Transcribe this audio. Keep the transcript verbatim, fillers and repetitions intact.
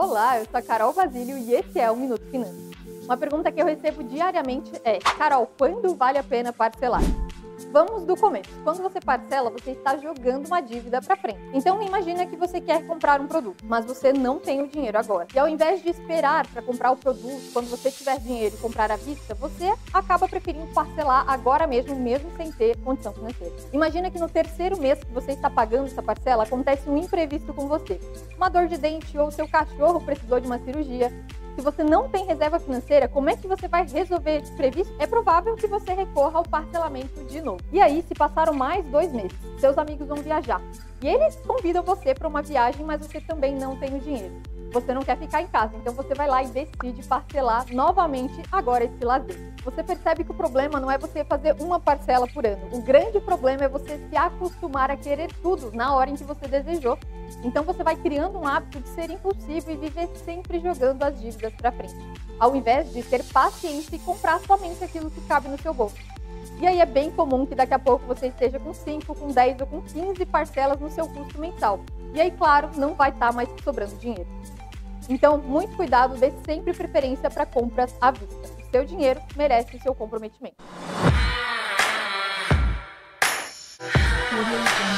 Olá, eu sou a Carol Basílio e esse é o Minuto Finanças. Uma pergunta que eu recebo diariamente é: Carol, quando vale a pena parcelar? Vamos do começo. Quando você parcela, você está jogando uma dívida para frente. Então imagina que você quer comprar um produto, mas você não tem o dinheiro agora. E ao invés de esperar para comprar o produto, quando você tiver dinheiro e comprar à vista, você acaba preferindo parcelar agora mesmo, mesmo sem ter condição financeira. Imagina que no terceiro mês que você está pagando essa parcela, acontece um imprevisto com você. Uma dor de dente ou seu cachorro precisou de uma cirurgia. Se você não tem reserva financeira, como é que você vai resolver esse imprevisto? É provável que você recorra ao parcelamento de novo. E aí, se passaram mais dois meses, seus amigos vão viajar. E eles convidam você para uma viagem, mas você também não tem o dinheiro. Você não quer ficar em casa, então você vai lá e decide parcelar novamente agora esse lazer. Você percebe que o problema não é você fazer uma parcela por ano. O grande problema é você se acostumar a querer tudo na hora em que você desejou. Então você vai criando um hábito de ser impulsivo e viver sempre jogando as dívidas para frente, ao invés de ter paciência e comprar somente aquilo que cabe no seu bolso. E aí é bem comum que daqui a pouco você esteja com cinco, com dez ou com quinze parcelas no seu custo mensal. E aí, claro, não vai estar mais sobrando dinheiro. Então, muito cuidado, dê sempre preferência para compras à vista. O seu dinheiro merece o seu comprometimento.